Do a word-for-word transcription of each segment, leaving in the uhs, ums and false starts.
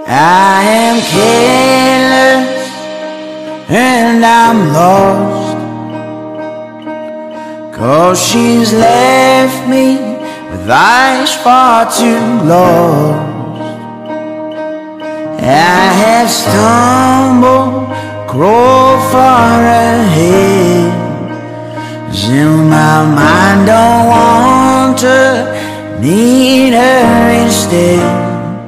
I am careless and I'm lost, 'cause she's left me with eyes far too lost. I have stumbled, crawled far ahead, 'cause in my mind don't want her, need her instead.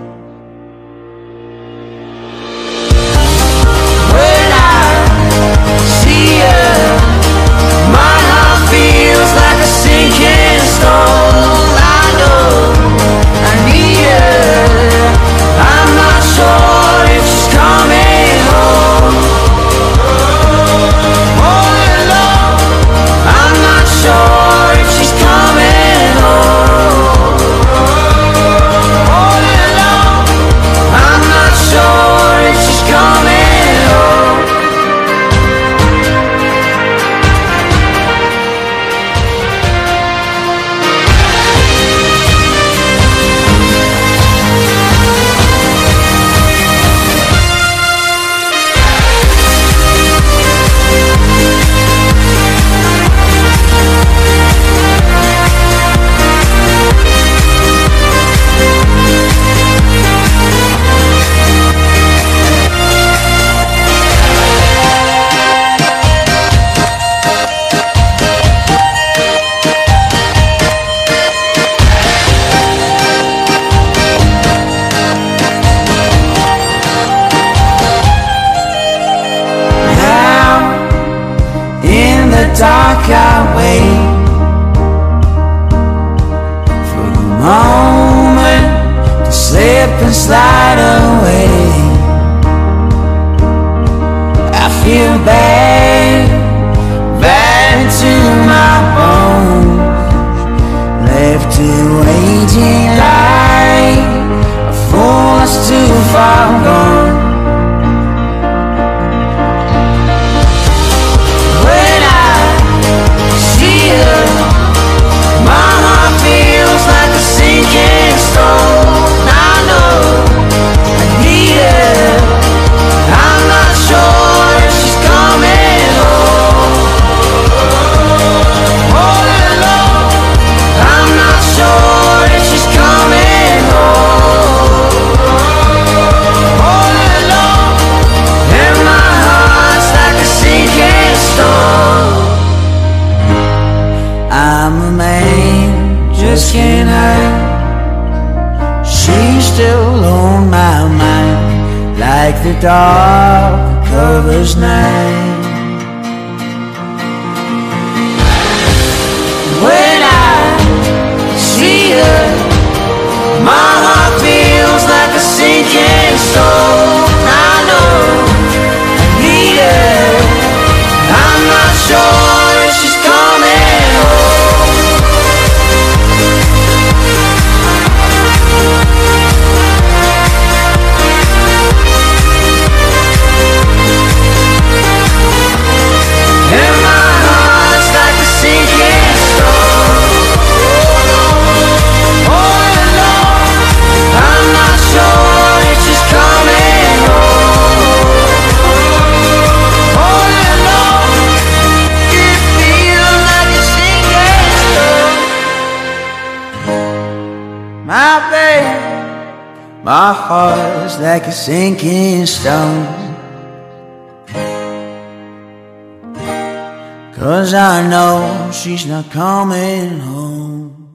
Dark I wait for the moment to slip and slide away. I feel bad, bad to my bones, left to waiting like a fool that's too far gone. Just can't hide, she's still on my mind, like the dark that covers night. When I see her, my heart feels like a sinking stone. I know I need her, I'm not sure if she's coming home. My babe, my heart's like a sinking stone, 'cause I know she's not coming home.